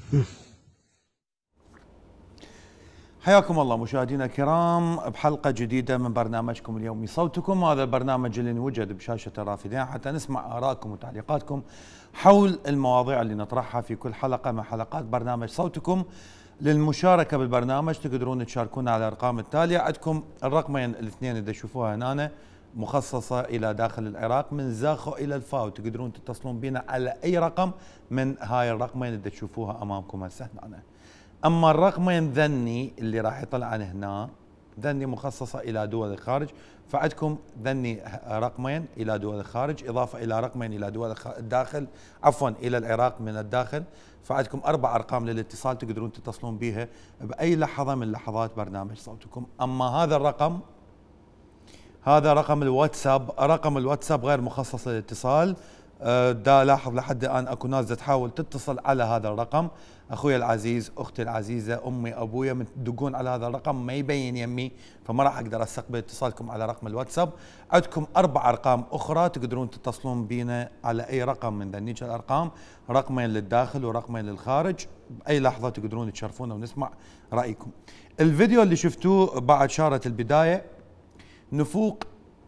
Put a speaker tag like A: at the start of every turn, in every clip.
A: حياكم الله مشاهدينا الكرام بحلقة جديدة من برنامجكم اليومي صوتكم. هذا البرنامج اللي نوجد بشاشة الرافدين حتى نسمع آرائكم وتعليقاتكم حول المواضيع اللي نطرحها في كل حلقة من حلقات برنامج صوتكم. للمشاركة بالبرنامج تقدرون تشاركونا على الأرقام التالية. عندكم الرقمين الاثنين اللي تشوفوها هنا مخصصة إلى داخل العراق من زاخو إلى الفاو، تقدرون تتصلون بنا على أي رقم من هاي الرقمين اللي تشوفوها أمامكم هسه هنا. أما الرقمين ذني اللي راح يطلع عن هنا، ذني مخصصة إلى دول الخارج، فعندكم ذني رقمين إلى دول الخارج إضافة إلى رقمين إلى دول الداخل، عفوا إلى العراق من الداخل. فعندكم 4 أرقام للاتصال تقدرون تتصلون بها بأي لحظة من لحظات برنامج صوتكم. أما هذا الرقم، هذا رقم الواتساب، رقم الواتساب غير مخصص للاتصال. دا لاحظ لحد الآن اكو ناس تحاول تتصل على هذا الرقم. اخوي العزيز، اختي العزيزه، امي، ابويا، من تدقون على هذا الرقم ما يبين يمي، فما راح اقدر استقبل اتصالكم على رقم الواتساب. عندكم 4 ارقام اخرى تقدرون تتصلون بينا على اي رقم من ذنيك الارقام، رقمين للداخل ورقمين للخارج. باي لحظه تقدرون تشرفونا ونسمع رايكم. الفيديو اللي شفتوه بعد شارة البدايه، نفوق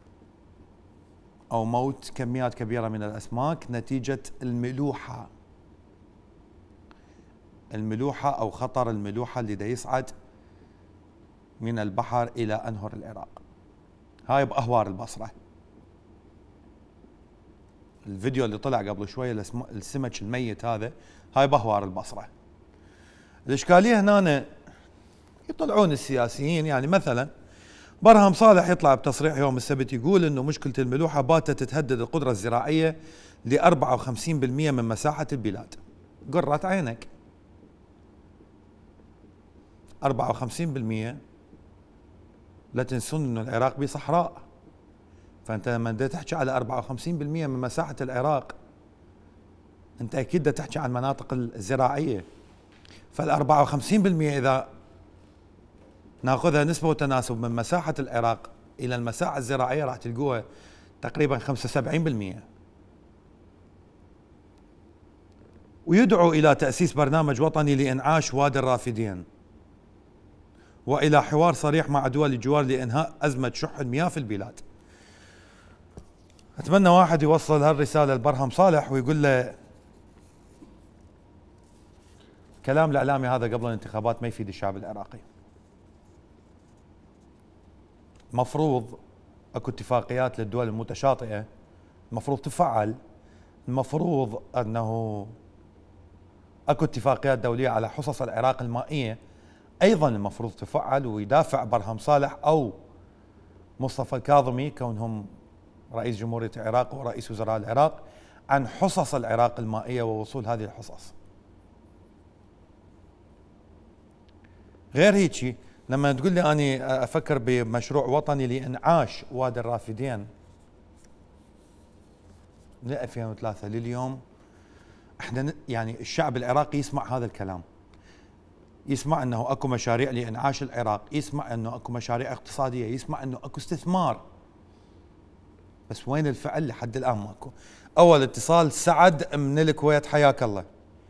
A: أو موت كميات كبيرة من الأسماك نتيجة الملوحة أو خطر الملوحة اللي دا يصعد من البحر إلى أنهر العراق. هاي بأهوار البصرة. الفيديو اللي طلع قبل شوية السمك الميت هذا، هاي بأهوار البصرة. الإشكالية هنا يطلعون السياسيين، يعني مثلا برهم صالح يطلع بتصريح يوم السبت يقول انه مشكلة الملوحة باتت تهدد القدرة الزراعية ل 54% من مساحة البلاد. قرة عينك، 54%. لا تنسون انه العراق بصحراء، فانت لما بدك تحكي على 54% من مساحة العراق انت اكيد بدك تحكي عن المناطق الزراعية. فال 54% اذا ناخذها نسبة وتناسب من مساحة العراق إلى المساحة الزراعية راح تلقوها تقريبا 75%. ويدعو إلى تأسيس برنامج وطني لإنعاش وادي الرافدين وإلى حوار صريح مع دول الجوار لإنهاء أزمة شح المياه في البلاد. أتمنى واحد يوصل هالرسالة لبرهم صالح ويقول له كلام الإعلامي هذا قبل الانتخابات ما يفيد الشعب العراقي. مفروض اكو اتفاقيات للدول المتشاطئة المفروض تفعل. المفروض انه اكو اتفاقيات دولية على حصص العراق المائية ايضا المفروض تفعل. ويدافع برهم صالح او مصطفى الكاظمي كونهم رئيس جمهورية العراق ورئيس وزراء العراق عن حصص العراق المائية ووصول هذه الحصص. غير هيك لما تقول لي أنا أفكر بمشروع وطني لإنعاش وادي الرافدين من 2003 لليوم، احنا يعني الشعب العراقي يسمع هذا الكلام، يسمع أنه أكو مشاريع لإنعاش العراق، يسمع أنه أكو مشاريع اقتصادية، يسمع أنه أكو استثمار، بس وين الفعل؟ لحد الآن ماكو. أول اتصال سعد من الكويت، حياك الله.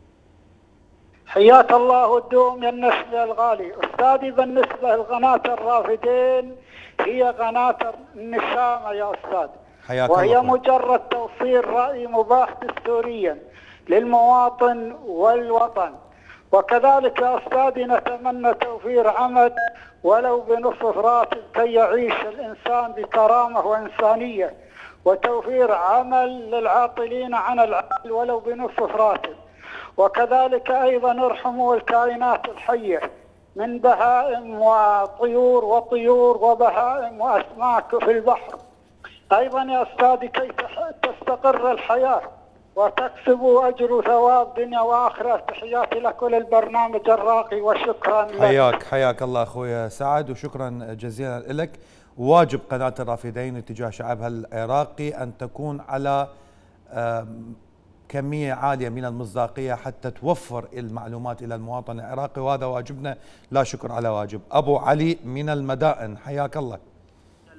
B: حياك الله والدوم يا النسبة الغالي. أستاذي بالنسبة لقناة الرافدين هي قناة النشامة يا أستاذ،
A: حياك
B: وهي
A: الله.
B: مجرد توصيل رأي مباح دستوريا للمواطن والوطن. وكذلك يا أستاذي نتمنى توفير عمل ولو بنصف راتب كي يعيش الإنسان بكرامة وإنسانية، وتوفير عمل للعاطلين عن العمل ولو بنصف راتب. وكذلك أيضا ارحموا الكائنات الحية من بهائم وطيور وبهائم وأسماك في البحر. أيضا يا أستاذي كي تستقر الحياة وتكسبوا أجر وثواب دنيا وآخرة. تحياتي لكل البرنامج الراقي وشكرا لك.
A: حياك الله أخوي سعد وشكرا جزيلا لك. واجب قناة الرافدين تجاه شعبها العراقي أن تكون على كمية عالية من المصداقية حتى توفر المعلومات إلى المواطن العراقي، وهذا واجبنا لا شكر على واجب. أبو علي من المدائن، حياك الله.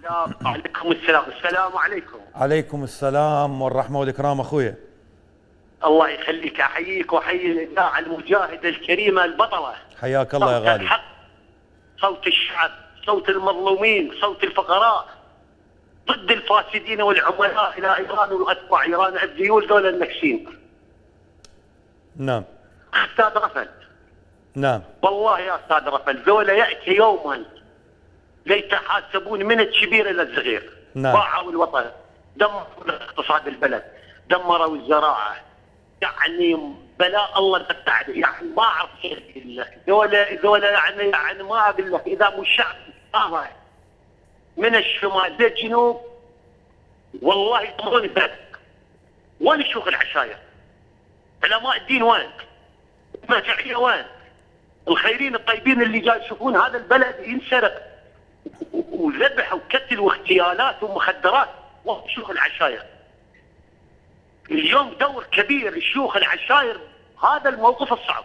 C: عليكم السلام. السلام عليكم.
A: عليكم السلام والرحمة والإكرام أخويا.
C: الله يخليك، احييك واحيي الاذاعه المجاهده الكريمه البطله.
A: حياك الله يا
C: صوت
A: غالي.
C: الحق، صوت الشعب، صوت المظلومين، صوت الفقراء، ضد الفاسدين والعملاء الى ايران واتباع ايران الذيول دول النكسين.
A: نعم.
C: استاذ رفل،
A: نعم.
C: والله يا استاذ رفل ذولا ياتي يوما ليتحاسبون من الكبير الى الصغير.
A: نعم.
C: باعوا الوطن، دمروا اقتصاد البلد، دمروا الزراعه، يعني بلاء الله نفتح عليه، يعني ما اعرف شيء. ذولا يعني ما اقول لك، اذا مو الشعب هذا من الشمال للجنوب والله يضمرون البلد. وين شيوخ العشاير؟ علماء الدين وين؟ المرجعيه وين؟ الخيرين الطيبين اللي جاي يشوفون هذا البلد ينسرق وذبح وقتل واغتيالات ومخدرات، وين شيوخ العشاير؟ اليوم دور كبير لشيوخ العشاير هذا الموقف الصعب.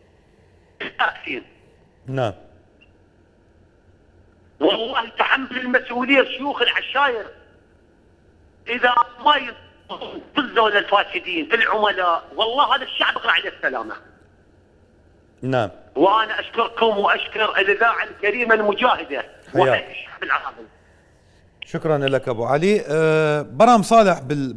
A: نعم.
C: والله تحمل المسؤوليه شيوخ العشاير اذا ما ينقذوا للفاسدين العملاء، والله هذا الشعب يقرا عليه السلامه.
A: نعم.
C: وانا اشكركم واشكر الاذاعه الكريمه المجاهده وحي الشعب العربي.
A: شكرا لك ابو علي. برام صالح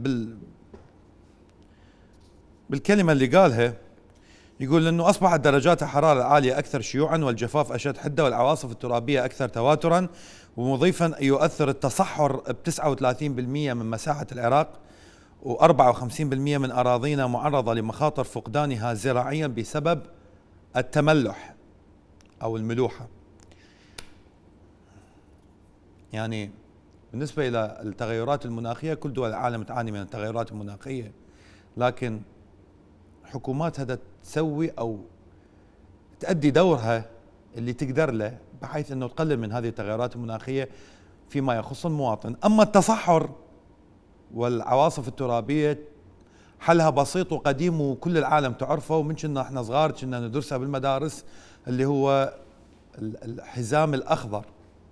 A: بالكلمه اللي قالها، يقول انه اصبحت درجات الحراره العاليه اكثر شيوعا والجفاف اشد حده والعواصف الترابيه اكثر تواترا، ومضيفا يؤثر التصحر ب 39% من مساحه العراق و54% من اراضينا معرضه لمخاطر فقدانها زراعيا بسبب التملح او الملوحه. يعني بالنسبه الى التغيرات المناخيه كل دول العالم تعاني من التغيرات المناخيه، لكن حكوماتها تسوي او تؤدي دورها اللي تقدر له بحيث انه تقلل من هذه التغيرات المناخيه فيما يخص المواطن. اما التصحر والعواصف الترابيه حلها بسيط وقديم وكل العالم تعرفه، ومن كنا احنا صغار كنا ندرسها بالمدارس، اللي هو الحزام الاخضر.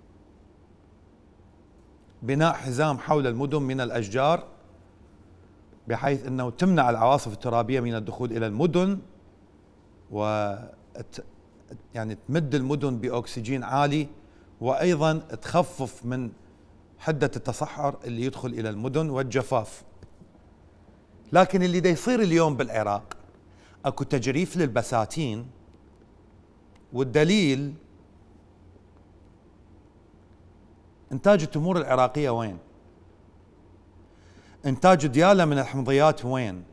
A: بناء حزام حول المدن من الاشجار بحيث انه تمنع العواصف الترابيه من الدخول الى المدن، و يعني تمد المدن باكسجين عالي، وايضا تخفف من حده التصحر اللي يدخل الى المدن والجفاف. لكن اللي دا يصير اليوم بالعراق اكو تجريف للبساتين، والدليل انتاج التمور العراقيه وين؟ انتاج ديالة من الحمضيات وين؟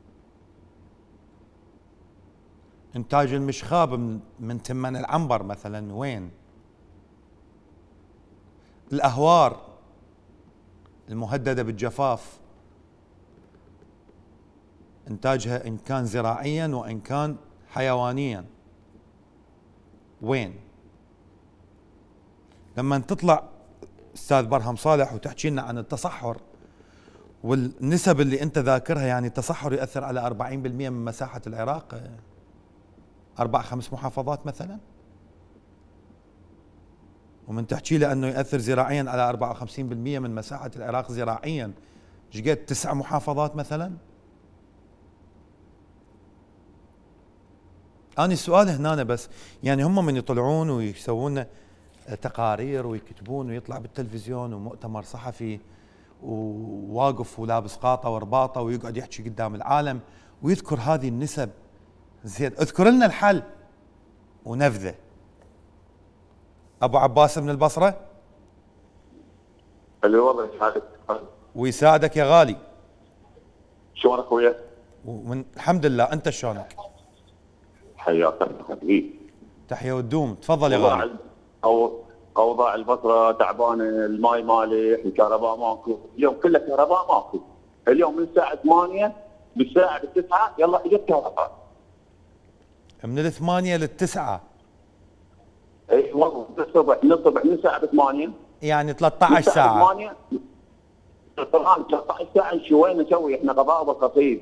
A: انتاج المشخاب من تمن العنبر مثلا وين؟ الاهوار المهدده بالجفاف انتاجها ان كان زراعيا وان كان حيوانيا وين؟ لما تطلع استاذ برهم صالح وتحكي لنا عن التصحر والنسب اللي انت ذاكرها، يعني التصحر يؤثر على 40% من مساحة العراق، 4-5 محافظات مثلا، ومن تحكي له انه يؤثر زراعيا على 54% من مساحة العراق زراعيا، شقد 9 محافظات مثلا. أنا السؤال هنا بس، يعني هم من يطلعون ويسوون تقارير ويكتبون ويطلع بالتلفزيون ومؤتمر صحفي وواقف ولابس قاطه ورباطه ويقعد يحكي قدام العالم ويذكر هذه النسب، زين اذكر لنا الحل ونفذه. ابو عباس من البصره.
D: اللي والله يسعدك
A: ويساعدك يا غالي.
D: شلونك اخويا؟
A: الحمد لله، انت شلونك؟
D: حياك الله حبيبي.
A: تحيا وتدوم، تفضل يا غالي.
D: اوضاع البصره تعبانه، الماي مالح، الكهرباء ماكو، اليوم كله كهرباء ماكو، اليوم من الساعه 8 للساعه 9 يلا اجت كهرباء.
A: من 8 ل9؟
D: اي والله من الصبح من الساعه 8
A: يعني 13 ساعه.
D: 8 13 ساعه شو وين نسوي احنا قضاء بالخطيب.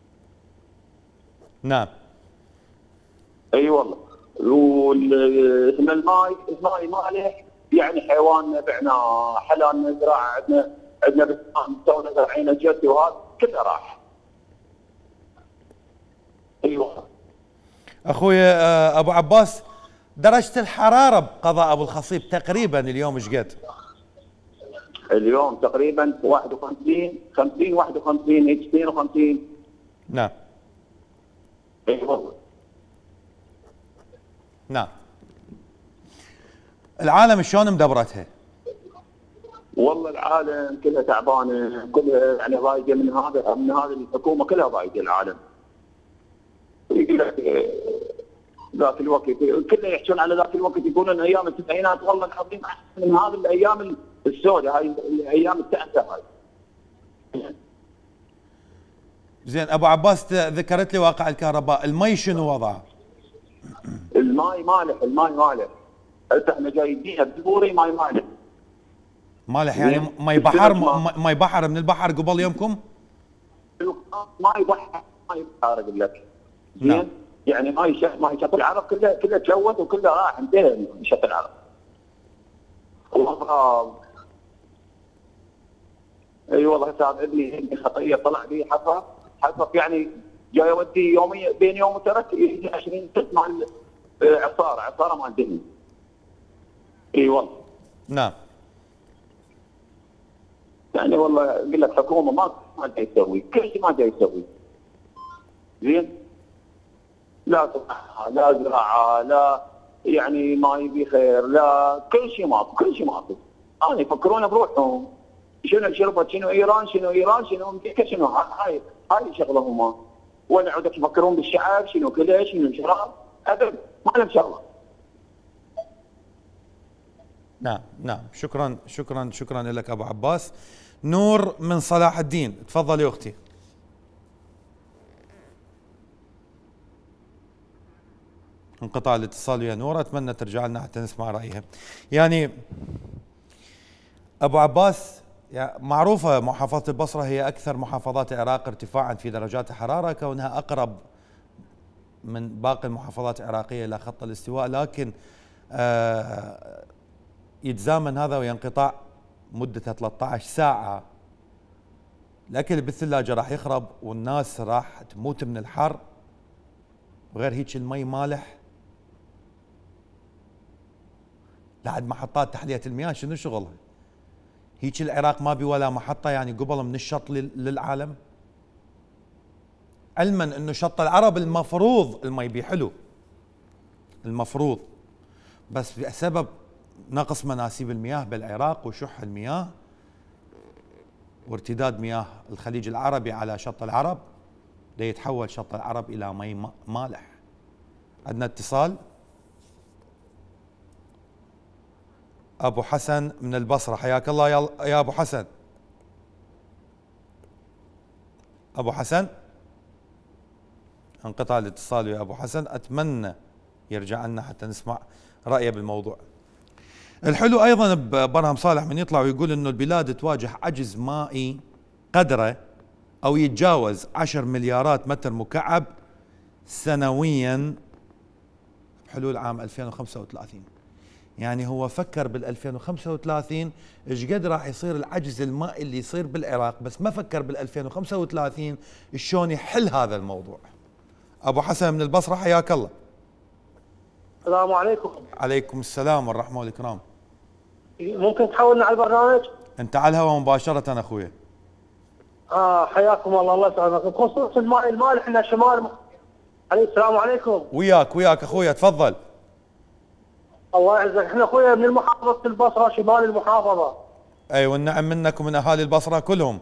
A: نعم.
D: اي والله. واسم الماي مالح، يعني حيواننا بعناه، حلالنا زراعه، عندنا بستان تونا زارعينه جدي وهذا كله راح. ايوه
A: اخوي ابو عباس، درجة الحرارة بقضاء ابو الخصيب تقريبا اليوم ايش قد؟
D: اليوم تقريبا 51 50 51 هيك 52.
A: نعم
D: اي والله.
A: نعم. العالم شلون مدبرتها؟
D: والله العالم كلها تعبانه، كلها يعني ضايقه من هذه الحكومه، كلها ضايقه العالم. يقول لك ذاك الوقت كله يحكون على ذاك الوقت، يقولون ايام التسعينات والله العظيم احسن من هذه الايام السوداء، هاي الايام التعسه هاي.
A: زين ابو عباس، ذكرت لي واقع الكهرباء، المي شنو وضعه؟
D: الماي مالح، الماي مالح. هسه احنا جايبينها بالبوري ماي مالح.
A: مالح يعني مي بحر؟ مي بحر من البحر قبل يومكم؟
D: ماي بحر، ماي بحر اقول لك.
A: نعم.
D: زين؟ يعني ماي شط العرب كله تلوث وكله راح، انتهى شط العرب. والله اي والله هسه ابني خطيه طلع بي حفر يعني جاي اودي يوميا بين يوم وثلاث يجي 20 قسط مع عصاره مال دهن. اي والله.
A: نعم.
D: يعني والله اقول لك حكومه ما جاي تسوي، كل شيء ما جاي يسوي. زين؟ لا صحه، لا زراعه، لا يعني ما يبي خير، لا كل شيء ماكو، كل شيء ماكو. انا يفكرون بروحهم، شنو شربت، شنو ايران، شنو امريكا، شنو هاي شغلهم. ولا عودك يفكرون بالشعب، شنو كله، شنو شراب، ابد ما لهم شغله.
A: نعم. شكرا لك ابو عباس. نور من صلاح الدين، تفضلي يا اختي. انقطاع الاتصال يا نور، اتمنى ترجع لنا حتى نسمع رايها. يعني ابو عباس، معروفه محافظه البصره هي اكثر محافظات العراق ارتفاعا في درجات الحراره، كونها اقرب من باقي المحافظات العراقيه الى خط الاستواء، لكن يتزامن هذا ويا انقطاع مدته 13 ساعه. الاكل بالثلاجه راح يخرب والناس راح تموت من الحر، وغير هيك المي مالح. لعد محطات تحليه المياه شنو شغلها؟ هيك العراق ما بي ولا محطه يعني قبل من الشط للعالم؟ علما انه شط العرب المفروض المي بيه حلو، المفروض، بس بسبب نقص مناسيب المياه بالعراق وشح المياه وارتداد مياه الخليج العربي على شط العرب، ليتحول شط العرب الى مي مالح. عندنا اتصال. ابو حسن من البصره، حياك الله يا ابو حسن. ابو حسن، انقطع الاتصال يا ابو حسن، اتمنى يرجع لنا حتى نسمع رايه بالموضوع. الحلو ايضا ببرهم صالح من يطلع ويقول انه البلاد تواجه عجز مائي قدره او يتجاوز 10 مليارات متر مكعب سنويا بحلول عام 2035. يعني هو فكر بال 2035 ايش قد راح يصير العجز المائي اللي يصير بالعراق، بس ما فكر بال 2035 شلون يحل هذا الموضوع. ابو حسن من البصره، حياك الله.
E: السلام عليكم.
A: عليكم السلام والرحمه والاكرام.
E: ممكن تحولنا على البرنامج؟
A: انت على الهواء مباشره اخويا.
E: حياكم الله يسعدك. بخصوص الماء المالح احنا شمال السلام عليكم.
A: وياك اخويا، تفضل.
E: الله يعزك. احنا اخويا من محافظه البصره، شمال المحافظه.
A: اي والنعم منك ومن اهالي البصره كلهم.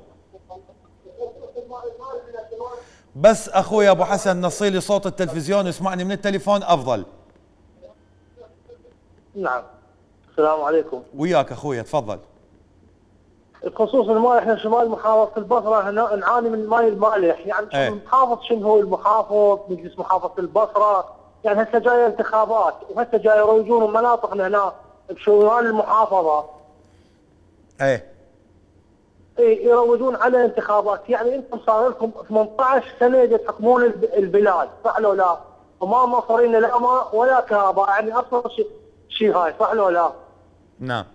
A: بس اخويا ابو حسن نصيلي صوت التلفزيون واسمعني من التليفون افضل.
E: نعم. السلام عليكم.
A: وياك اخويا، تفضل.
E: بخصوص الماء احنا شمال محافظه البصره هنا نعاني من الماء المالح، يعني المحافظ شنو هو المحافظ، مجلس محافظه البصره، يعني هسه جايه انتخابات وهسه جاي يروجون مناطقنا هنا بشمال المحافظه.
A: ايه
E: يروجون على انتخابات، يعني انتم صار لكم 18 سنه تحكمون البلاد، صح لو لا؟ وما موفرين لا ماء ولا كهرباء، يعني اصلا شيء هاي، صح لو لا؟
A: نعم.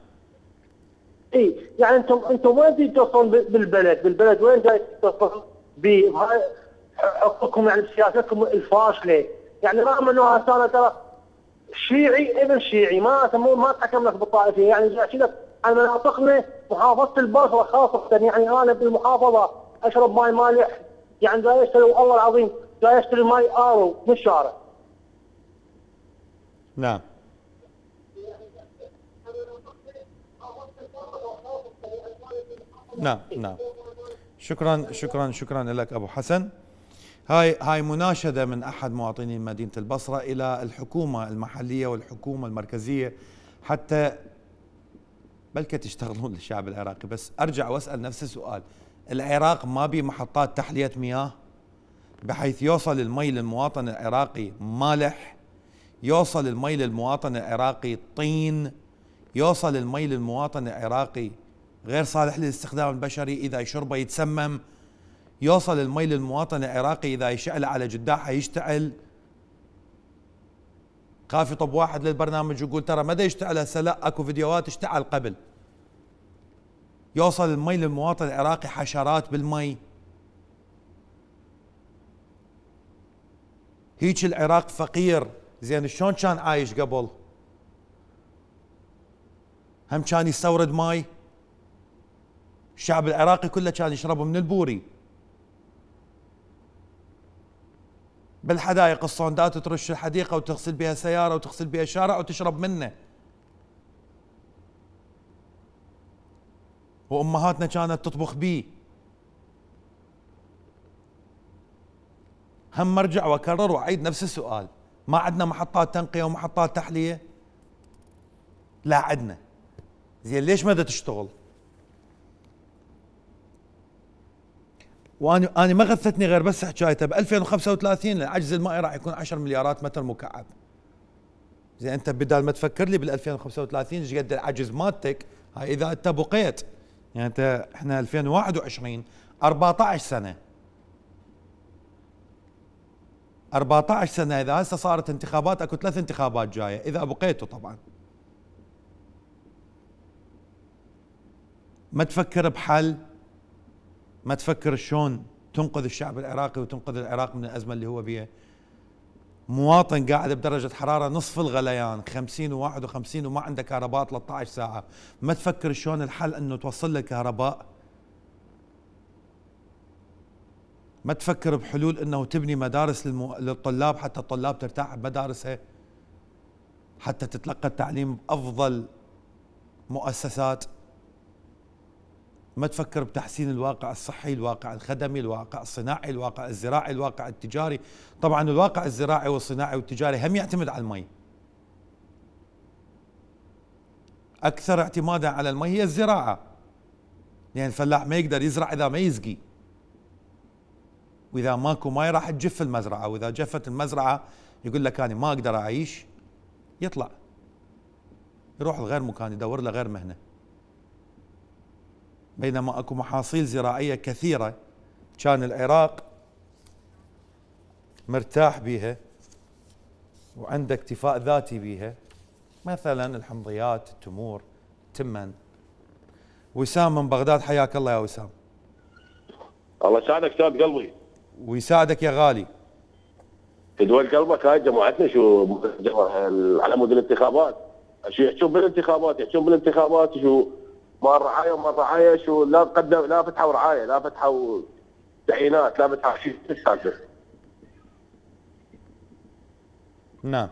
E: يعني انتم وين توصلون بالبلد وين جاي توصلون بهاي حقكم يعني بسياستكم الفاشله، يعني رغم انه انا ترى شيعي ابن شيعي، ما اتحكم لك بالطائفيه، يعني جاي احكي لك عن مناطقنا محافظه البصره خاصه، يعني انا بالمحافظه اشرب ماي مالح، يعني جاي اشتري والله العظيم جاي اشتري ماي ارو من الشارع.
A: نعم. نعم نعم. شكرا لك ابو حسن. هاي مناشده من احد مواطنين مدينه البصره الى الحكومه المحليه والحكومه المركزيه حتى بلكي تشتغلون للشعب العراقي. بس ارجع واسال نفس السؤال، العراق ما بي محطات تحليه مياه بحيث يوصل المي للمواطن العراقي مالح، يوصل المي للمواطن العراقي طين، يوصل المي للمواطن العراقي غير صالح للاستخدام البشري، اذا يشربه يتسمم، يوصل المي للمواطن العراقي اذا يشعل على جداحه يشتعل. خاف يطب واحد للبرنامج يقول ترى مدى يشتعل هسه، لا اكو فيديوهات اشتعل قبل. يوصل المي للمواطن العراقي حشرات بالمي. هيك العراق فقير. زين شلون كان عايش قبل؟ هم كان يستورد ماي؟ الشعب العراقي كله كان يشرب من البوري. بالحدائق الصوندات ترش الحديقه وتغسل بها سياره وتغسل بها شارع وتشرب منه. وامهاتنا كانت تطبخ بيه. هم ارجع واكرر واعيد نفس السؤال، ما عندنا محطات تنقيه ومحطات تحليه؟ لا عندنا. زين ليش ما تشتغل؟ وانا ما غثتني غير بس حكايته ب 2035 العجز المائي راح يكون 10 مليارات متر مكعب. زين انت بدال ما تفكر لي بال 2035 ايش قد العجز مالتك، هاي اذا انت بقيت، يعني انت احنا 2021 14 سنه 14 سنه، اذا هسه صارت انتخابات اكو 3 انتخابات جايه اذا بقيتوا طبعا. ما تفكر بحل؟ ما تفكر شلون تنقذ الشعب العراقي وتنقذ العراق من الازمه اللي هو بيها؟ مواطن قاعد بدرجه حراره نصف الغليان 50 و51 وما عنده كهرباء 13 ساعه، ما تفكر شلون الحل انه توصل له كهرباء؟ ما تفكر بحلول انه تبني مدارس للطلاب حتى الطلاب ترتاح بمدارسها، حتى تتلقى التعليم بافضل مؤسسات؟ ما تفكر بتحسين الواقع الصحي، الواقع الخدمي، الواقع الصناعي، الواقع الزراعي، الواقع التجاري؟ طبعا الواقع الزراعي والصناعي والتجاري هم يعتمد على المي. اكثر اعتمادا على المي هي الزراعه، يعني الفلاح ما يقدر يزرع اذا ما يسقي، واذا ماكو مي راح تجف المزرعه، واذا جفت المزرعه يقول لك انا ما اقدر اعيش، يطلع يروح لغير مكان يدور له غير مهنه. بينما اكو محاصيل زراعيه كثيره كان العراق مرتاح بيها وعنده اكتفاء ذاتي بيها، مثلا الحمضيات، التمور، التمن. وسام من بغداد، حياك الله يا وسام.
F: الله يساعدك استاذ قلبي.
A: ويساعدك يا غالي.
F: تدول قلبك هاي جماعتنا شو على مود الانتخابات، شو يحجون بالانتخابات شو مال رعايه ومال رعايه، شو لا قدم لا فتحوا رعايه لا فتحوا تعيينات لا فتحوا شيء السالفه.
A: نعم.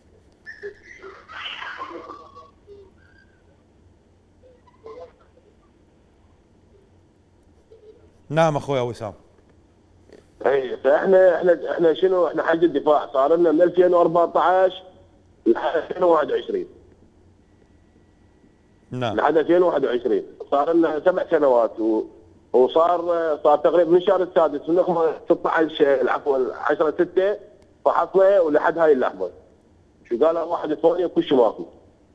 A: نعم اخويا وسام.
F: اي فاحنا شنو، احنا حق الدفاع صار لنا من 2014 لحد 2021.
A: نعم.
F: لحد 2021 صار لنا 7 سنوات وصار تقريبا من الشهر السادس من 16 عفوا 10/6 فحصنا ولحد هاي اللحظه. شو قال 1/8 كل شيء ماكو.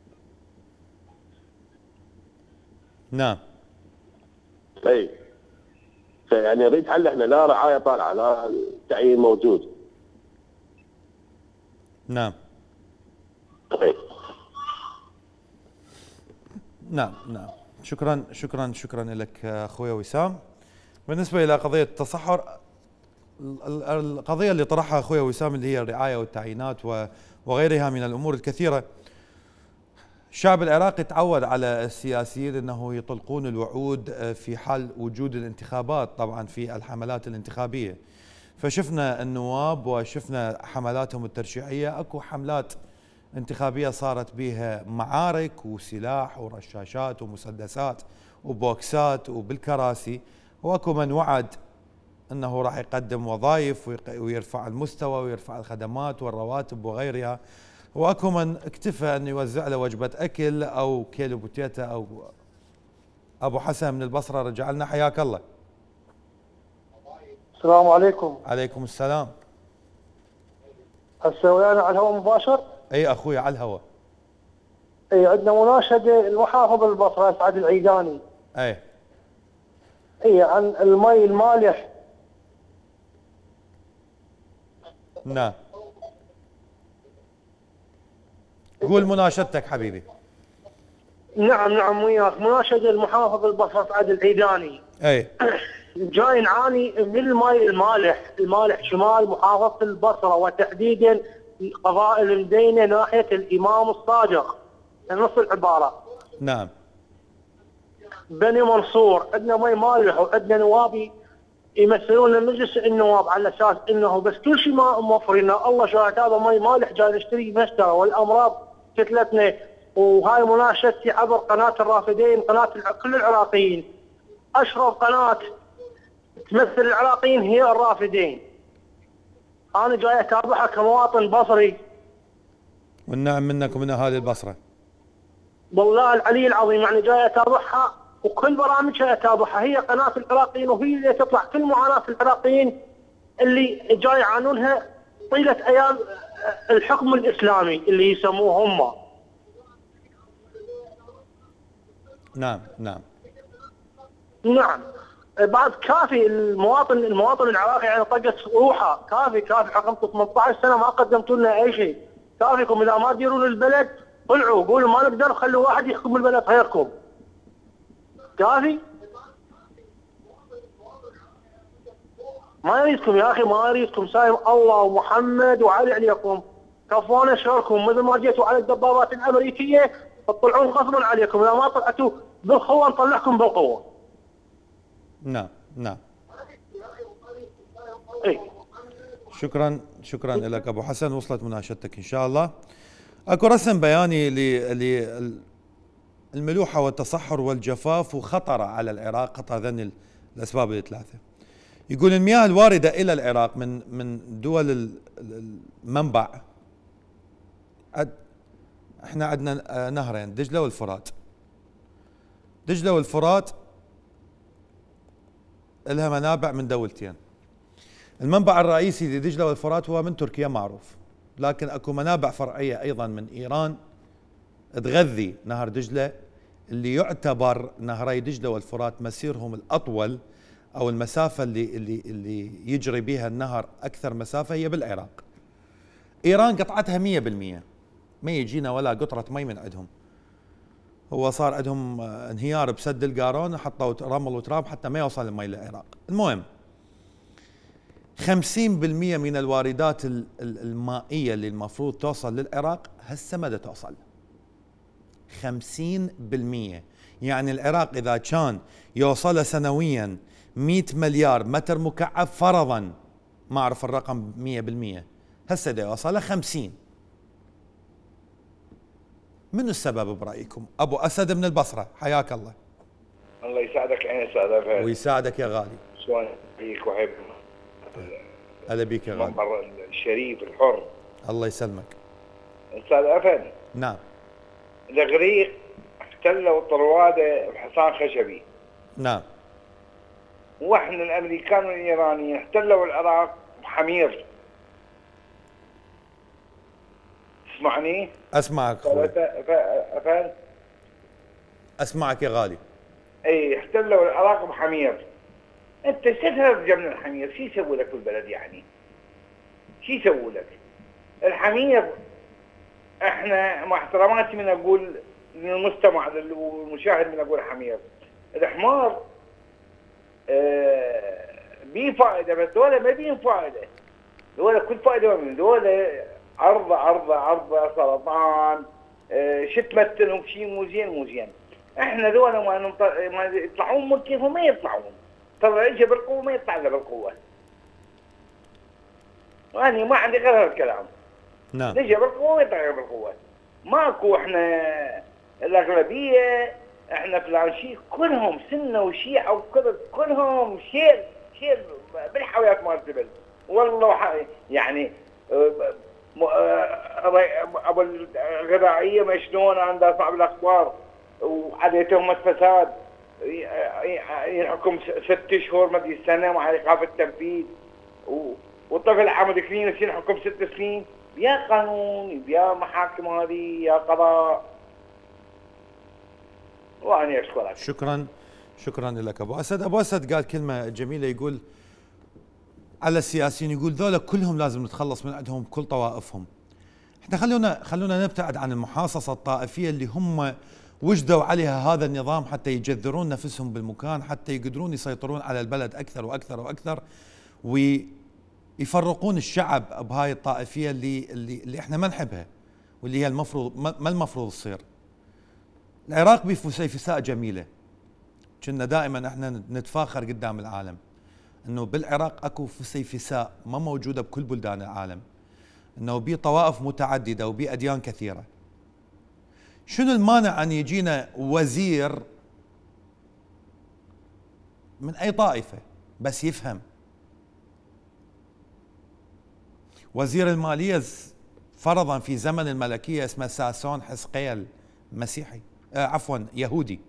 A: نعم.
F: اي فيعني نريد حل، احنا لا رعايه طالعه لا تعيين موجود.
A: نعم.
F: اي
A: نعم. شكرا لك اخويا وسام. بالنسبه الى قضيه التصحر، القضية اللي طرحها أخوي وسام اللي هي الرعاية والتعيينات وغيرها من الأمور الكثيرة. الشعب العراقي تعود على السياسيين أنه يطلقون الوعود في حال وجود الانتخابات، طبعا في الحملات الانتخابية. فشفنا النواب وشفنا حملاتهم الترشيحية، أكو حملات انتخابية صارت بها معارك وسلاح ورشاشات ومسدسات وبوكسات وبالكراسي، واكو من وعد انه راح يقدم وظائف ويرفع المستوى ويرفع الخدمات والرواتب وغيرها، واكو من اكتفى انه يوزع له وجبه اكل او كيلو بوتيتا. او ابو حسن من البصره رجع لنا، حياك الله.
E: السلام عليكم.
A: عليكم السلام.
E: هسه ويانا على الهواء مباشر؟
A: اي اخوي على الهواء.
E: اي عندنا مناشده المحافظ البصره سعد العيداني.
A: اي
E: عن المي المالح.
A: نعم. قول مناشدتك حبيبي.
E: نعم وياك. مناشده المحافظ البصره سعد العيداني.
A: اي
E: جاي نعاني من المي المالح شمال محافظه البصره، وتحديدا قضاء المدينه ناحيه الامام الصادق، نص العباره.
A: نعم.
E: بني منصور عندنا مي مالح، وعندنا نوابي يمثلون مجلس النواب على اساس انه بس كل شيء ما موفرين. الله شاهد هذا مي مالح جاي نشتري مشترى، والامراض كتلتنا. وهاي مناشدتي عبر قناه الرافدين، قناه كل العراقيين. اشرف قناه تمثل العراقيين هي الرافدين. انا جاي اتابعها كمواطن بصري.
A: والنعم منك ومن اهالي البصره.
E: والله العلي العظيم يعني جاي اتابعها، وكل برامجها اتابعها. هي قناه العراقيين، وهي اللي تطلع كل معاناه العراقيين اللي جاي يعانونها طيله ايام الحكم الاسلامي اللي يسموه هم.
A: نعم.
E: بعد كافي المواطن العراقي يعني طقت روحه. كافي حكمتوا 18 سنه ما قدمتوا لنا اي شيء. كافيكم اذا ما تديرون البلد طلعوا قولوا ما نقدر، خلوا واحد يحكم البلد غيركم. كافي. ما يريدكم يا اخي، ما يريدكم. سايم الله ومحمد وعلي عليكم. كفونا شركم مثل ما جيتوا على الدبابات الامريكيه تطلعون غصبا عليكم. اذا ما طلعتوا بالقوه نطلعكم بالقوه.
A: نعم.
E: اي
A: شكرا لك ابو حسن، وصلت مناشدتك ان شاء الله. اكو رسم بياني للملوحه والتصحر والجفاف وخطر على العراق، خطر ذن الاسباب الثلاثه. يقول المياه الوارده الى العراق من دول المنبع، احنا عندنا نهرين، دجله والفرات. دجله والفرات لها منابع من دولتين. المنبع الرئيسي لدجله والفرات هو من تركيا معروف، لكن اكو منابع فرعيه ايضا من ايران تغذي نهر دجله، اللي يعتبر نهري دجله والفرات مسيرهم الاطول، او المسافه اللي يجري بها النهر اكثر مسافه هي بالعراق. ايران قطعتها 100%، ما يجينا ولا قطره مي من عندهم. هو صار عندهم انهيار بسد القارون، حطوا رمل وتراب حتى ما يوصل المي للعراق. المهم 50% من الواردات المائيه اللي المفروض توصل للعراق هسه ما توصل. 50%. يعني العراق اذا كان يوصل سنويا 100 مليار متر مكعب فرضا، ما اعرف الرقم 100%، هسه دا يوصل 50. من السبب برايكم؟ ابو اسد من البصره، حياك الله.
G: الله يساعدك عين استاذ.
A: ويساعدك يا غالي.
G: شلون فيك وحب
A: هلا بيك يا غالي.
G: المنبر الشريف الحر.
A: الله يسلمك.
G: استاذ افن.
A: نعم.
G: الاغريق احتلوا طرواده بحصان خشبي.
A: نعم.
G: واحنا الامريكان والايرانيين احتلوا العراق بحمير. تسمعني؟
A: اسمعك اخوي. اسمعك يا غالي.
G: اي احتلوا العراق بحمير. انت شو تهرب من الحمير؟ شو يسوي لك بالبلد يعني؟ شو يسوي لك؟ الحمير احنا مع احتراماتي من اقول للمستمع والمشاهد من اقول حمير. الحمار بيه فائده، بس دول ما بيهم فائده، دول كل فائده من دول عرضه سرطان، شو تمثلهم شيء مو زين مو زين. احنا دول ما يطلعون من كيفهم ما يطلعون، طلع يجي بالقوه ما يطلع له بالقوه. وأنا ما عندي غير هذا الكلام.
A: نعم.
G: نجي بالقوه ويطلع بالقوه. ماكو احنا الاغلبيه، احنا فلان شيء كلهم سنه وشيعه وكذا، كلهم شيل بالحاويات مال الزبل. والله يعني ابو الغذائيه ما شلون عندها صعب الاخبار وعليه تهمه فساد، يحكم 6 شهور ما ادري سنه مع ايقاف التنفيذ، والطفل حامد كلينس ينحكم 6 سنين. يا قانون يا محاكم هذه يا قضاء. وأنا أشكرك.
A: شكرا لك أبو أسد. أبو أسد قال كلمة جميلة، يقول على السياسيين، يقول ذولا كلهم لازم نتخلص من عندهم كل طوائفهم. احنا خلونا نبتعد عن المحاصصة الطائفية اللي هم وجدوا عليها هذا النظام حتى يجذرون نفسهم بالمكان، حتى يقدرون يسيطرون على البلد أكثر وأكثر وأكثر، ويفرقون الشعب بهاي الطائفية اللي احنا ما نحبها، واللي هي ما المفروض تصير. العراق بفسيفساء جميلة، كنا دائما احنا نتفاخر قدام العالم انه بالعراق اكو فسيفساء ما موجودة بكل بلدان العالم، انه بي طوائف متعددة وبي اديان كثيرة. شنو المانع ان يجينا وزير من اي طائفة بس يفهم؟ وزير المالية فرضا في زمن الملكية اسمه ساسون حسقيل، مسيحي يهودي،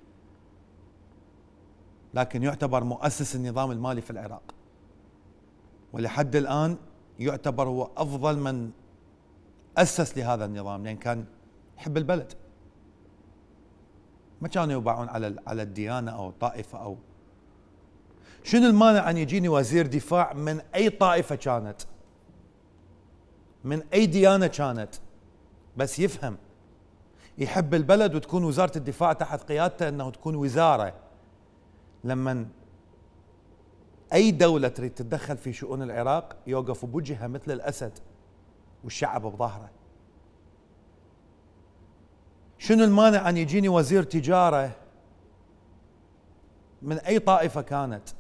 A: لكن يعتبر مؤسس النظام المالي في العراق، ولحد الآن يعتبر هو أفضل من أسس لهذا النظام، لأن كان يحب البلد، ما كانوا يباعون على الديانة أو الطائفة. أو شنو المانع أن يجيني وزير دفاع من أي طائفة كانت، من أي ديانة كانت، بس يفهم، يحب البلد، وتكون وزارة الدفاع تحت قيادته أنه تكون وزارة. لما أي دولة تريد تتدخل في شؤون العراق يوقف بوجهها مثل الأسد والشعب بظهره. شنو المانع أن يجيني وزير تجارة من أي طائفة كانت،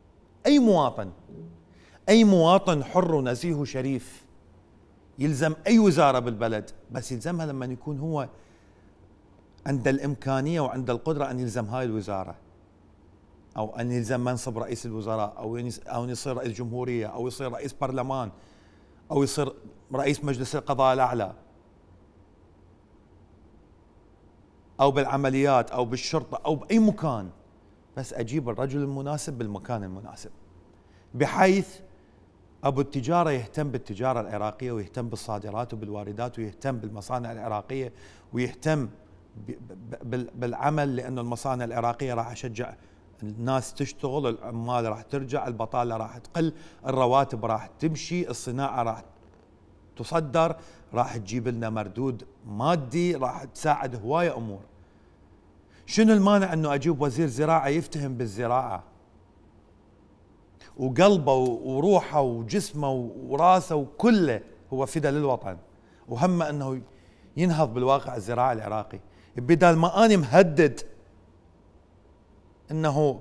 A: أي مواطن حر ونزيه وشريف يلزم أي وزارة بالبلد، بس يلزمها لما يكون هو عند الإمكانية وعند القدرة أن يلزم هاي الوزارة، أو أن يلزم منصب رئيس الوزراء، أو يصير رئيس جمهورية، أو يصير رئيس برلمان، أو يصير رئيس مجلس القضاء الأعلى، أو بالعمليات أو بالشرطة أو بأي مكان، بس أجيب الرجل المناسب بالمكان المناسب، بحيث أبو التجارة يهتم بالتجارة العراقية، ويهتم بالصادرات وبالواردات، ويهتم بالمصانع العراقية، ويهتم بالعمل، لأنه المصانع العراقية راح أشجع الناس تشتغل، العمال راح ترجع، البطالة راح تقل، الرواتب راح تمشي، الصناعة راح تصدر، راح تجيب لنا مردود مادي، راح تساعد هواية أمور. شنو المانع أنه أجيب وزير زراعة يفتهم بالزراعة، وقلبه وروحه وجسمه وراسه وكله هو فدا للوطن، وهمه أنه ينهض بالواقع الزراعي العراقي، بدل ما أنا مهدد أنه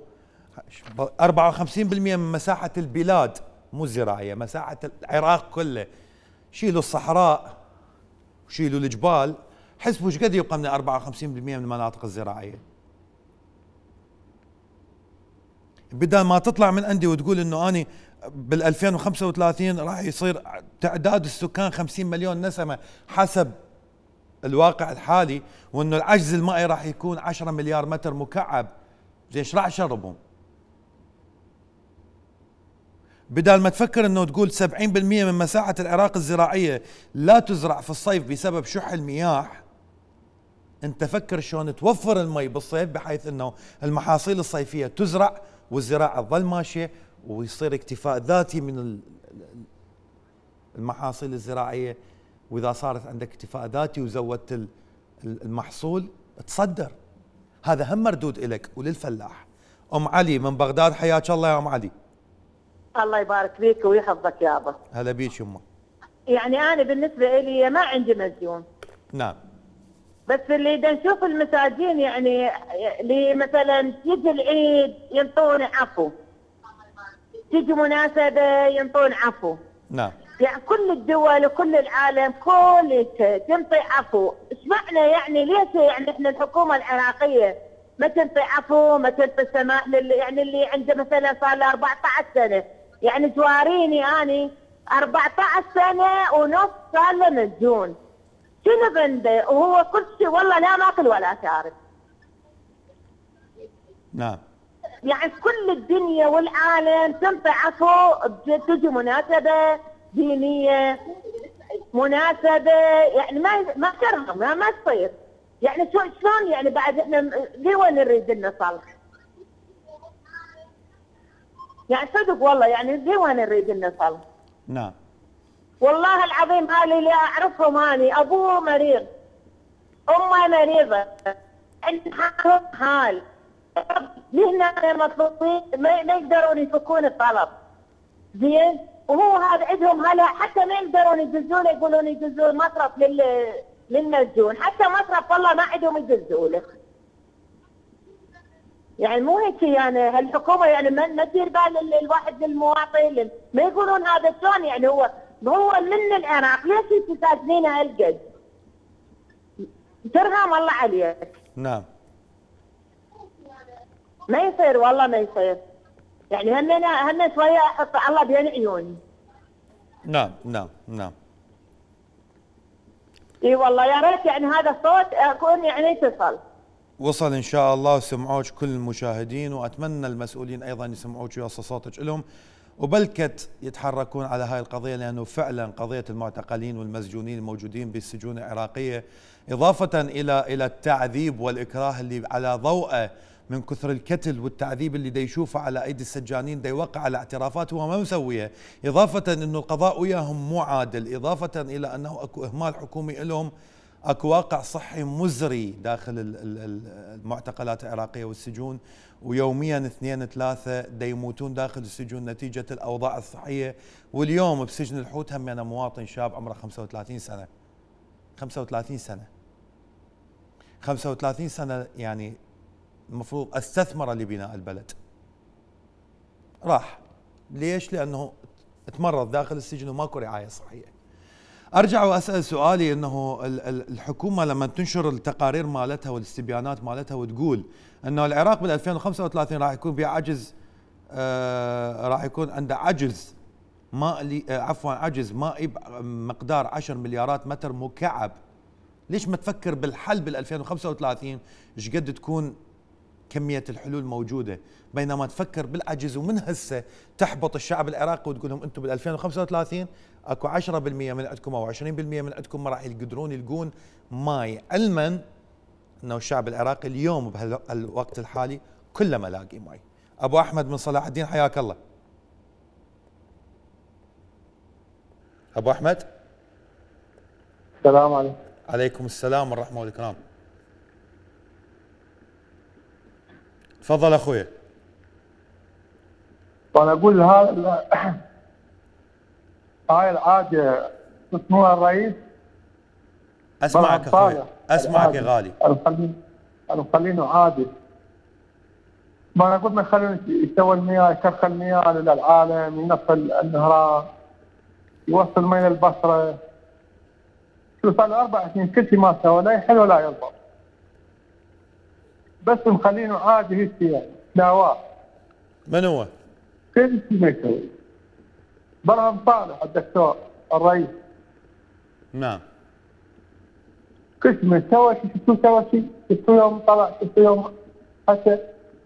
A: 54% من مساحة البلاد مو زراعية، مساحة العراق كله، شيلوا الصحراء وشيلوا الجبال، حسبوا ايش قد يبقى من 54% من المناطق الزراعية. بدل ما تطلع من عندي وتقول انه اني بال 2035 راح يصير تعداد السكان 50 مليون نسمة حسب الواقع الحالي، وانه العجز المائي راح يكون 10 مليار متر مكعب، زين ايش راح اشربهم؟ بدل ما تفكر انه تقول 70% من مساحة العراق الزراعية لا تزرع في الصيف بسبب شح المياه، انت فكر شلون توفر المي بالصيف بحيث انه المحاصيل الصيفية تزرع والزراعة تظل ماشية، ويصير اكتفاء ذاتي من المحاصيل الزراعية. واذا صارت عندك اكتفاء ذاتي وزودت المحصول تصدر، هذا هم مردود إلك وللفلاح. ام علي من بغداد، حياك الله يا ام علي.
H: الله يبارك فيك ويحفظك يابا.
A: هلا بيك يمه.
H: يعني انا بالنسبه لي ما عندي مسجون.
A: نعم.
H: بس اللي دا نشوف المساجين يعني اللي مثلا يجي العيد ينطون عفو، تيجي مناسبه ينطون عفو.
A: نعم.
H: يعني كل الدول وكل العالم كل تنطي عفو، ايش معنى يعني ليش يعني احنا الحكومه العراقيه ما تنطي عفو، ما تنطي سماح يعني اللي عنده مثلا صار له 14 سنه، يعني جواريني اني 14 سنه ونص صار له مسجون. شنو عنده وهو كل شيء والله لا ماكل ولا شارب.
A: نعم.
H: يعني كل الدنيا والعالم تنطي عفو، تجي مناسبه دينيه، مناسبه يعني ما ترهم ما تصير. يعني شلون يعني بعد احنا لوين نريد نصل؟ يعني صدق والله يعني لوين نريد نصل؟
A: نعم. والله
H: العظيم هالي اللي اعرفهم هاني ابوه مريض، امه مريضه، عندهم حال، لهنا مطلوبين ما يقدرون يفكون الطلب. زين؟ وهو هذا عندهم هلا حتى ما يقدرون يدزون، يقولون يدزون مصرف للمسجون، حتى مصرف والله ما عندهم يدزوا له. يعني مو هيك يعني هالحكومه يعني ما تدير بال الواحد للمواطن، ما يقولون هذا شلون يعني هو من العراق ليش تساجنينه هالقد؟ ترغم الله عليك.
A: نعم.
H: ما يصير والله ما يصير. يعني هن شويه احط الله بين عيوني.
A: نعم نعم نعم.
H: اي والله يا ريت يعني هذا الصوت اكون يعني تصل.
A: وصل ان شاء الله وسمعوك كل المشاهدين، واتمنى المسؤولين ايضا يسمعوك ويوصل صوتك لهم، وبلكت يتحركون على هاي القضيه، لانه فعلا قضيه المعتقلين والمسجونين الموجودين بالسجون العراقيه اضافه الى التعذيب والاكراه اللي على ضوءه من كثر الكتل والتعذيب اللي دا يشوفه على ايدي السجانين، دا يوقع على اعترافات هو ما مسويها، اضافه انه القضاء وياهم مو عادل، اضافه الى انه اكو اهمال حكومي لهم، اكو واقع صحي مزري داخل المعتقلات العراقيه والسجون، ويوميا 2 3 دا يموتون داخل السجون نتيجه الاوضاع الصحيه. واليوم بسجن الحوت هم انا مواطن شاب عمره 35 سنه. 35 سنه. 35 سنه يعني المفروض استثمر لبناء البلد. راح. ليش؟ لانه تمرض داخل السجن وماكو رعايه صحيه. ارجع واسال سؤالي انه الحكومه لما تنشر التقارير مالتها والاستبيانات مالتها وتقول انه العراق بال 2035 راح يكون بعجز، راح يكون عنده عجز مائي، عجز مائي بمقدار 10 مليارات متر مكعب. ليش ما تفكر بالحل بال 2035 ايش قد تكون كمية الحلول موجودة، بينما تفكر بالعجز ومن هسه تحبط الشعب العراقي وتقول لهم انتم بال 2035 اكو 10% من عندكم او 20% من عندكم ما راح يقدرون يلقون ماي، علما انه الشعب العراقي اليوم بهالوقت الحالي كله ما لاقي ماي. ابو احمد من صلاح الدين حياك الله. ابو احمد.
E: السلام عليكم.
A: عليكم السلام والرحمة والإكرام. تفضل اخويا.
E: وانا اقول هاي العاده اسمها الرئيس.
A: اسمعك اخويا، اسمعك يا غالي.
E: مخلينه عادي. ما انا اقول ما يخلون يسوي المياه، يشغل المياه للعالم، ينقل النهران، يوصل مي للبصره. شو صار له 4 سنين كل شيء ما سوى، لا يحل ولا يضبط. بس مخلينه عادي هيك يعني نواه.
A: من هو؟
E: كل شيء ما يسوي. برهم صالح الدكتور الرئيس.
A: نعم.
E: كل شيء ما سوى شيء، شو سوى شيء؟ شو يوم طلع، شو يوم حتى.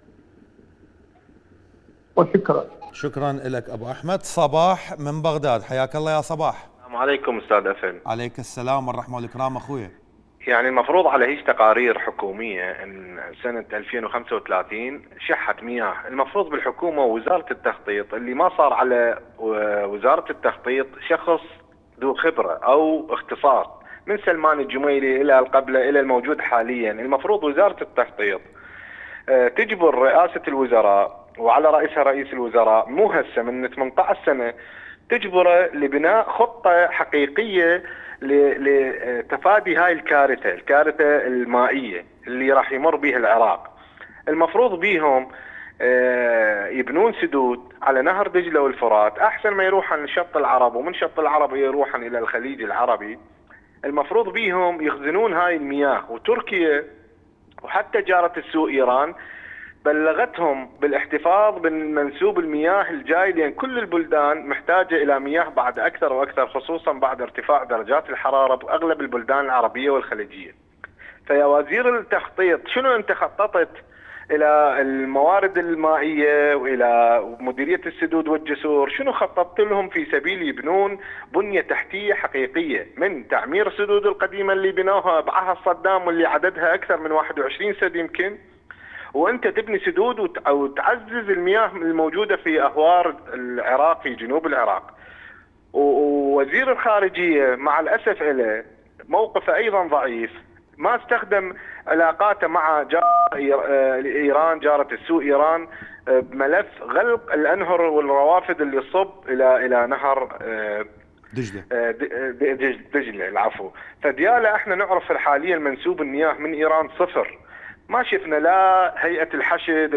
E: وشكرا.
A: شكرا لك ابو احمد. صباح من بغداد، حياك الله يا صباح.
I: السلام عليكم استاذ افن.
A: عليك السلام والرحمه والإكرام اخويا.
I: يعني المفروض على هيك تقارير حكوميه ان سنه 2035 شحه مياه، المفروض بالحكومه ووزاره التخطيط اللي ما صار على وزاره التخطيط شخص ذو خبره او اختصاص، من سلمان الجميلي الى القبله الى الموجود حاليا. المفروض وزاره التخطيط تجبر رئاسه الوزراء وعلى رئيسها رئيس الوزراء مو هسه من 18 سنه تجبره لبناء خطه حقيقيه لتفادي هاي الكارثه المائيه اللي راح يمر بها العراق. المفروض بيهم يبنون سدود على نهر دجله والفرات احسن ما يروحن لشط العرب، ومن شط العرب يروحن الى الخليج العربي. المفروض بيهم يخزنون هاي المياه، وتركيا وحتى جارة السوق ايران بلغتهم بالاحتفاظ بالمنسوب المياه الجاي، لان كل البلدان محتاجه الى مياه بعد اكثر واكثر، خصوصا بعد ارتفاع درجات الحراره باغلب البلدان العربيه والخليجيه. فيا وزير التخطيط، شنو انت خططت الى الموارد المائيه والى مديريه السدود والجسور؟ شنو خططت لهم في سبيل يبنون بنيه تحتيه حقيقيه، من تعمير السدود القديمه اللي بنوها بعهد صدام واللي عددها اكثر من 21 سد يمكن، وانت تبني سدود وتعزز المياه الموجوده في اهوار العراق في جنوب العراق. ووزير الخارجيه مع الاسف له موقفه ايضا ضعيف، ما استخدم علاقاته مع ايران جاره السوق ايران بملف غلق الانهر والروافد اللي تصب الى نهر دجله العفو. فدياله احنا نعرف حاليا منسوب المياه من ايران صفر. ما شفنا لا هيئه الحشد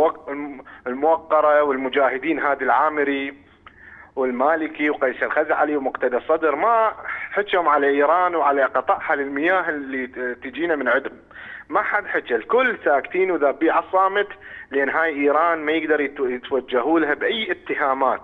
I: الموقره والمجاهدين هادي العامري والمالكي وقيس الخزعلي ومقتدى الصدر ما حكم على ايران وعلى قطعها للمياه اللي تجينا من عندهم. ما حد حكى، الكل ساكتين وذابين على الصامت، لان هاي ايران ما يقدر يتوجهوا لها باي اتهامات.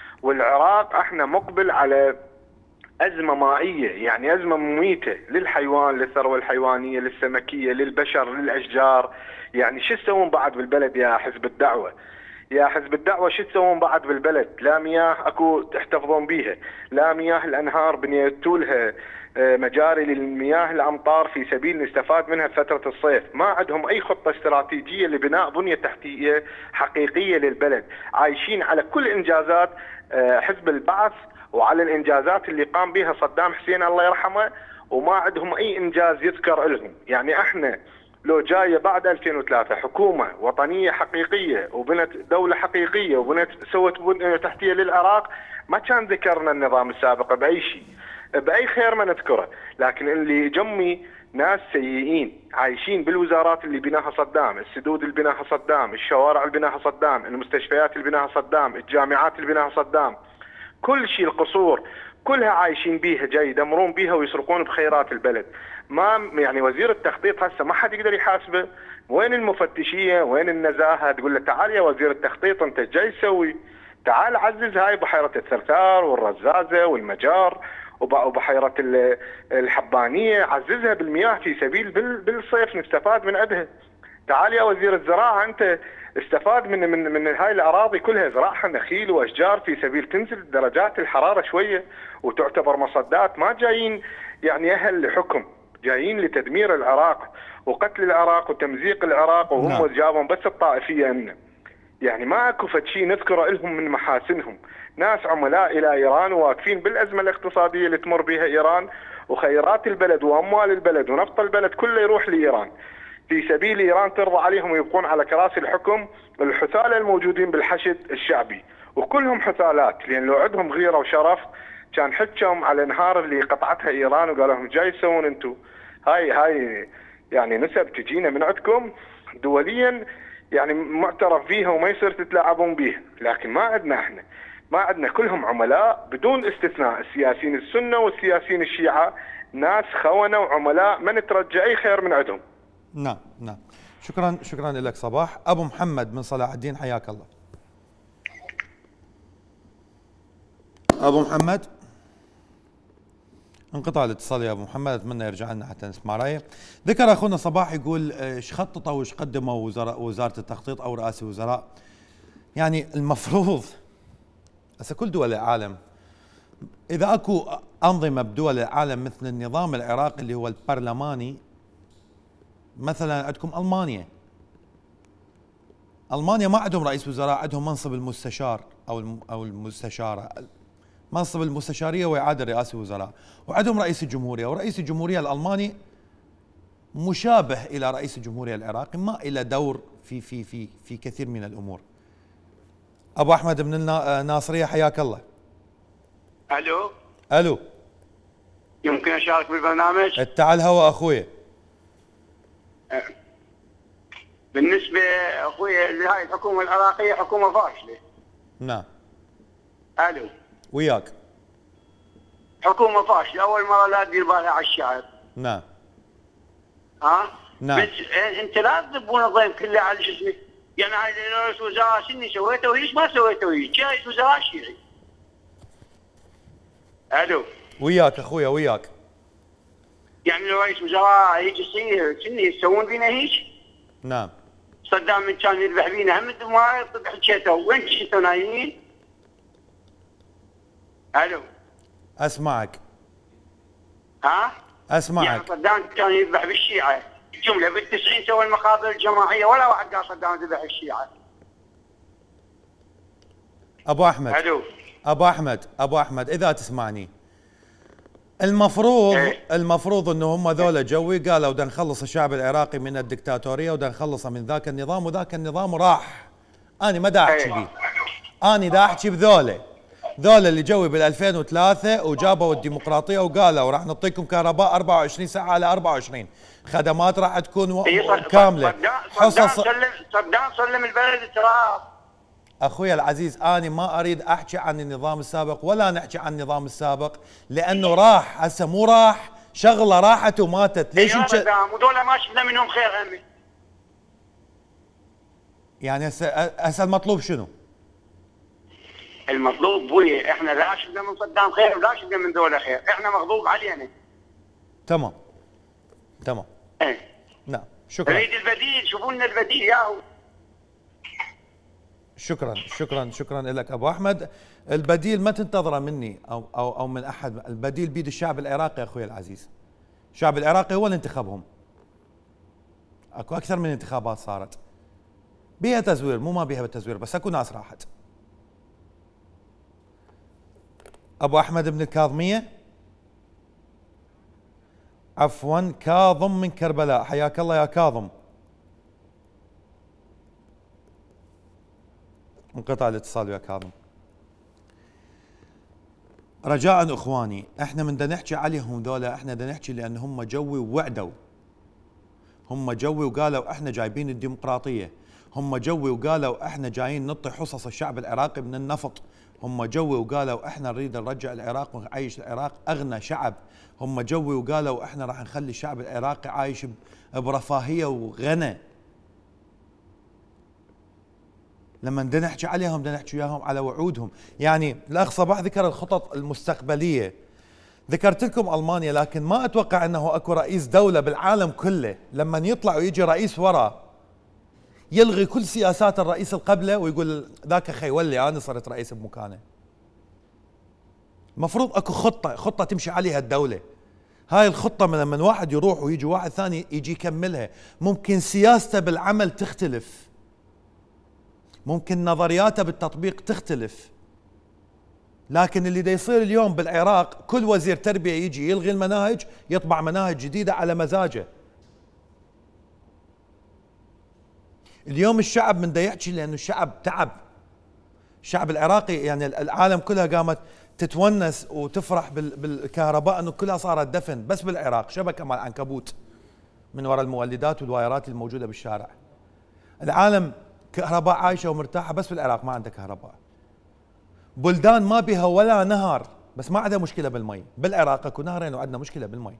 I: والعراق احنا مقبل على ازمه مائيه، يعني ازمه مميته للحيوان، للثروه الحيوانيه، للسمكيه، للبشر، للاشجار. يعني شو تسوون بعد بالبلد يا حزب الدعوه؟ يا حزب الدعوه شو تسوون بعد بالبلد؟ لا مياه اكو تحتفظون بيها، لا مياه الانهار بنيتوا لها مجاري للمياه الامطار في سبيل نستفاد منها فتره الصيف. ما عندهم اي خطه استراتيجيه لبناء بنيه تحتيه حقيقيه للبلد. عايشين على كل انجازات حزب البعث وعلى الانجازات اللي قام بها صدام حسين الله يرحمه، وما عندهم اي انجاز يذكر لهم. يعني احنا لو جايه بعد 2003 حكومه وطنيه حقيقيه وبنت دوله حقيقيه وبنت سوت بنيه تحتيه للعراق، ما كان ذكرنا النظام السابق باي شيء، باي خير ما نذكره. لكن اللي جمي ناس سيئين عايشين بالوزارات اللي بناها صدام، السدود اللي بناها صدام، الشوارع اللي بناها صدام، المستشفيات اللي بناها صدام، الجامعات اللي بناها صدام، كل شيء، القصور كلها عايشين بيها، جاي يدمرون بيها ويسرقون بخيرات البلد. ما يعني وزير التخطيط هسه ما حد يقدر يحاسبه. وين المفتشيه؟ وين النزاهه؟ تقول له تعال يا وزير التخطيط انت جاي تسوي؟ تعال عزز هاي بحيره الثرثار والرزازه والمجار وبحيره الحبانيه، عززها بالمياه في سبيل بالصيف نستفاد من عندها. تعال يا وزير الزراعه انت استفاد من هاي الاراضي كلها، زراعها نخيل واشجار في سبيل تنزل درجات الحراره شويه وتعتبر مصدات. ما جايين يعني اهل لحكم، جايين لتدمير العراق وقتل العراق وتمزيق العراق، وهم جابهم بس الطائفيه منه. يعني ما اكو فد شيء نذكره لهم من محاسنهم. ناس عملاء الى ايران وواقفين بالازمه الاقتصاديه اللي تمر بها ايران، وخيرات البلد واموال البلد ونفط البلد كله يروح لايران في سبيل ايران ترضى عليهم ويبقون على كراسي الحكم. الحثاله الموجودين بالحشد الشعبي وكلهم حثالات، لان لو عندهم غيره وشرف كان حكم على الانهار اللي قطعتها ايران وقال لهم جاي تسوون انتم هاي يعني نسب تجينا من عندكم دوليا يعني معترف فيها وما يصير تتلاعبون بيها. لكن ما عندنا، احنا ما عندنا، كلهم عملاء بدون استثناء، السياسيين السنه والسياسيين الشيعه ناس خونه وعملاء ما نترجى اي خير من عندهم.
A: نعم. شكرا لك صباح. ابو محمد من صلاح الدين، حياك الله. ابو محمد، انقطع الاتصال يا ابو محمد، اتمنى يرجع لنا حتى نسمع رايه. ذكر اخونا صباح يقول ايش خططوا وايش قدموا وزاره التخطيط او رئاسه الوزراء. يعني المفروض هسه كل دول العالم، اذا اكو انظمه بدول العالم مثل النظام العراقي اللي هو البرلماني، مثلا عندكم المانيا ما عندهم رئيس وزراء، عندهم منصب المستشار او المستشاره، منصب المستشاريه واعاده رئاسه الوزراء، وعندهم رئيس الجمهوريه، ورئيس الجمهوريه الالماني مشابه الى رئيس الجمهوريه العراقي، ما له دور في كثير من الامور. ابو احمد من الناصريه، حياك الله.
J: الو
A: الو،
J: يمكن اشارك بالبرنامج؟
A: تعال هوا اخويا.
J: بالنسبه اخوي لهاي الحكومه العراقيه حكومه فاشله.
A: نعم.
J: الو،
A: وياك.
J: حكومه فاشله، اول مره لا تدير بالها على الشعب.
A: نعم.
J: ها؟
A: نعم.
J: بس انت لا تذبون الضيف كله على شو اسمه، يعني هاي رئيس وزراء شنو سويته وهيش ما سويته وهيش، رئيس وزراء شيعي. الو.
A: وياك اخويا وياك.
J: يعني لو رئيس وزراء يجي يصير شنو يسوون فينا هيك؟
A: نعم.
J: صدام من كان يذبح فينا هم ما يطبح حكيته، وين كنتوا نايمين؟ الو.
A: اسمعك.
J: ها؟
A: اسمعك.
J: يعني صدام كان يذبح بالشيعه، الجمله بال90 سوى المقابر الجماعيه ولا واحد قال صدام ذبح الشيعه.
A: ابو احمد.
J: الو.
A: ابو احمد اذا تسمعني، المفروض انه هم ذولا جوي قالوا بدنا نخلص الشعب العراقي من الدكتاتوريه وبدنا نخلصه من ذاك النظام، وذاك النظام راح. انا ما دا احكي بيه، انا دا احكي بذولا اللي جوي بال 2003 وجابوا الديمقراطيه وقالوا راح نعطيكم كهرباء 24 ساعه على 24، خدمات راح تكون كامله.
J: صدام سلم البلد تراب.
A: اخوي العزيز، انا ما اريد احكي عن النظام السابق ولا نحكي عن النظام السابق لانه راح، هسه مو راح، شغله راحت وماتت. ليش
J: ودول ما شفنا منهم خير همي.
A: يعني هسه المطلوب شنو؟
J: المطلوب بوي احنا لا شفنا من صدام خير ولا شفنا من دولة خير، احنا مغضوب علينا.
A: تمام.
J: ايه.
A: نعم. شكرا.
J: نريد البديل، شوفوا لنا البديل ياهو.
A: شكرا لك ابو احمد. البديل ما تنتظره مني او من احد، البديل بيد الشعب العراقي اخوي العزيز. الشعب العراقي هو اللي انتخبهم. اكو اكثر من انتخابات صارت بيها تزوير، مو ما بيها تزوير، بس اكو ناس راحت. ابو احمد بن الكاظميه، عفوا كاظم من كربلاء، حياك الله يا كاظم. انقطع الاتصال ويا كاظم. رجاء اخواني، احنا من دا نحكي عليهم ذولا، احنا دا نحكي لان هم جوي ووعدوا، هم جوي وقالوا احنا جايبين الديمقراطيه، هم جوي وقالوا احنا جايين نعطي حصص الشعب العراقي من النفط، هم جوي وقالوا احنا نريد نرجع العراق ونعيش العراق اغنى شعب، هم جوي وقالوا احنا راح نخلي الشعب العراقي عايش برفاهيه وغنى. لما بدنا نحكي عليهم بدنا نحكي وياهم على وعودهم. يعني الاخ صباح ذكر الخطط المستقبليه، ذكرت لكم المانيا، لكن ما اتوقع انه اكو رئيس دوله بالعالم كله لما يطلع ويجي رئيس وراه يلغي كل سياسات الرئيس القبله ويقول ذاك خي ولي انا صرت رئيس بمكانه. المفروض اكو خطه تمشي عليها الدوله. هاي الخطه من واحد يروح ويجي واحد ثاني يجي يكملها. ممكن سياسته بالعمل تختلف، ممكن نظرياته بالتطبيق تختلف، لكن اللي دا يصير اليوم بالعراق كل وزير تربيه يجي يلغي المناهج، يطبع مناهج جديده على مزاجه. اليوم الشعب من دا يحكي لانه الشعب تعب. الشعب العراقي يعني العالم كلها قامت تتونس وتفرح بالكهرباء انه كلها صارت دفن، بس بالعراق شبكه مال عنكبوت من وراء المولدات والوايرات الموجوده بالشارع. العالم كهرباء عايشه ومرتاحه، بس بالعراق ما عنده كهرباء. بلدان ما بها ولا نهر بس ما عندها مشكله بالمي، بالعراق اكو نهرين وعندنا مشكله بالمي.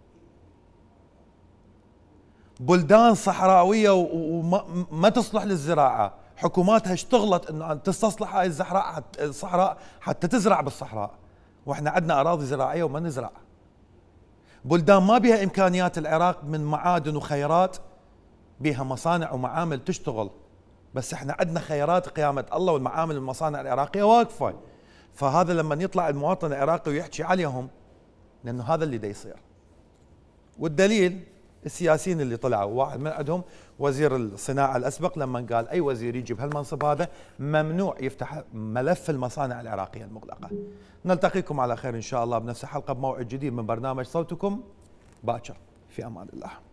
A: بلدان صحراويه وما تصلح للزراعه، حكوماتها اشتغلت انه تستصلح هاي الصحراء حتى تزرع بالصحراء، واحنا عندنا اراضي زراعيه وما نزرع. بلدان ما بها امكانيات العراق من معادن وخيرات، بها مصانع ومعامل تشتغل، بس احنا عندنا خيرات قيامه الله والمعامل والمصانع العراقيه واقفه. فهذا لما يطلع المواطن العراقي ويحكي عليهم لانه هذا اللي دا يصير. والدليل السياسيين اللي طلعوا، واحد من عندهم وزير الصناعه الاسبق لما قال اي وزير يجي بهالمنصب هذا ممنوع يفتح ملف المصانع العراقيه المغلقه. نلتقيكم على خير ان شاء الله بنفس الحلقه بموعد جديد من برنامج صوتكم باكر، في امان الله.